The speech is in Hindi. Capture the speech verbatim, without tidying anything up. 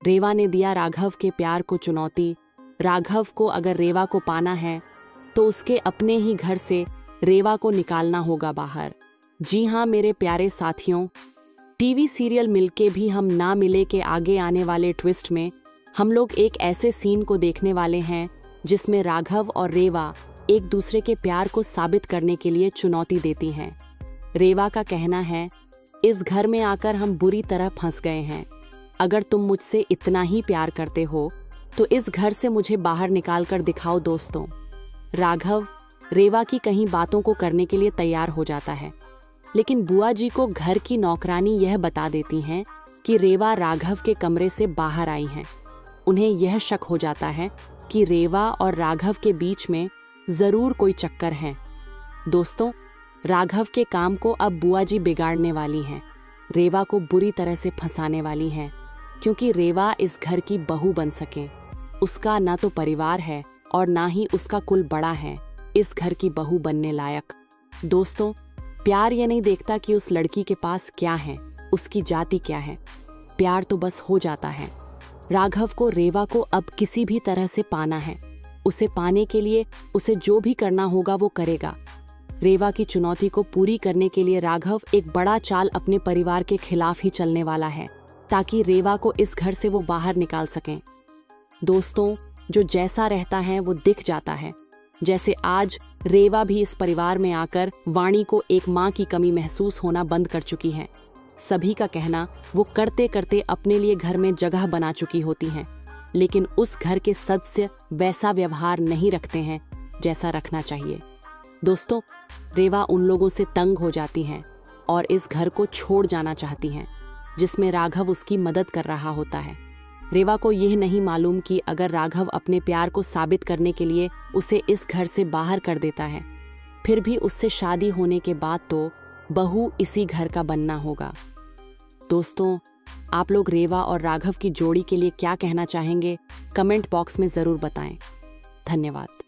रेवा ने दिया राघव के प्यार को चुनौती। राघव को अगर रेवा को पाना है तो उसके अपने ही घर से रेवा को निकालना होगा बाहर। जी हाँ मेरे प्यारे साथियों, टीवी सीरियल मिलके भी हम ना मिले के आगे आने वाले ट्विस्ट में हम लोग एक ऐसे सीन को देखने वाले हैं जिसमें राघव और रेवा एक दूसरे के प्यार को साबित करने के लिए चुनौती देती हैं। रेवा का कहना है, इस घर में आकर हम बुरी तरह फंस गए हैं। अगर तुम मुझसे इतना ही प्यार करते हो तो इस घर से मुझे बाहर निकाल कर दिखाओ दोस्तों। राघव रेवा की कहीं बातों को करने के लिए तैयार हो जाता है, लेकिन बुआ जी को घर की नौकरानी यह बता देती हैं कि रेवा राघव के कमरे से बाहर आई हैं। उन्हें यह शक हो जाता है कि रेवा और राघव के बीच में जरूर कोई चक्कर है। दोस्तों, राघव के काम को अब बुआ जी बिगाड़ने वाली हैं। रेवा को बुरी तरह से फंसाने वाली हैं, क्योंकि रेवा इस घर की बहू बन सके। उसका ना तो परिवार है और ना ही उसका कुल बड़ा है इस घर की बहू बनने लायक। दोस्तों, प्यार ये नहीं देखता कि उस लड़की के पास क्या है, उसकी जाति क्या है। प्यार तो बस हो जाता है। राघव को रेवा को अब किसी भी तरह से पाना है। उसे पाने के लिए उसे जो भी करना होगा वो करेगा। रेवा की चुनौती को पूरी करने के लिए राघव एक बड़ा चाल अपने परिवार के खिलाफ ही चलने वाला है, ताकि रेवा को इस घर से वो बाहर निकाल सकें। दोस्तों, जो जैसा रहता है वो दिख जाता है। जैसे आज रेवा भी इस परिवार में आकर वाणी को एक माँ की कमी महसूस होना बंद कर चुकी है। सभी का कहना वो करते करते अपने लिए घर में जगह बना चुकी होती हैं, लेकिन उस घर के सदस्य वैसा व्यवहार नहीं रखते हैं जैसा रखना चाहिए। दोस्तों, रेवा उन लोगों से तंग हो जाती हैं और इस घर को छोड़ जाना चाहती हैं, जिसमें राघव उसकी मदद कर रहा होता है। रेवा को यह नहीं मालूम कि अगर राघव अपने प्यार को साबित करने के लिए उसे इस घर से बाहर कर देता है, फिर भी उससे शादी होने के बाद तो बहू इसी घर का बनना होगा। दोस्तों, आप लोग रेवा और राघव की जोड़ी के लिए क्या कहना चाहेंगे? कमेंट बॉक्स में जरूर बताएं। धन्यवाद।